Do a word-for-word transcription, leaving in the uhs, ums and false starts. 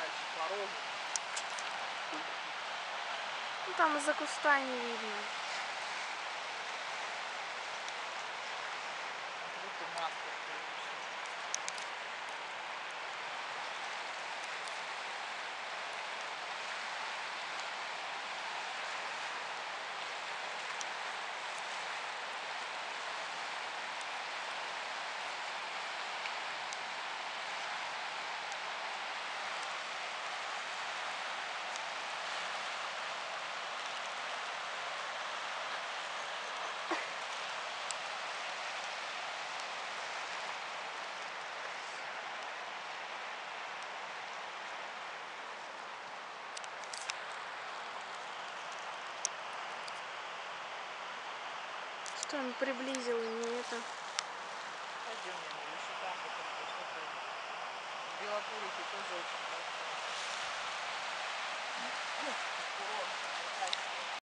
дальше по рогу. Ну, там из-за куста не видно. Открытый маска. Что он приблизил и не это. Пойдем, я еще там, потому что белокурых и тоже очень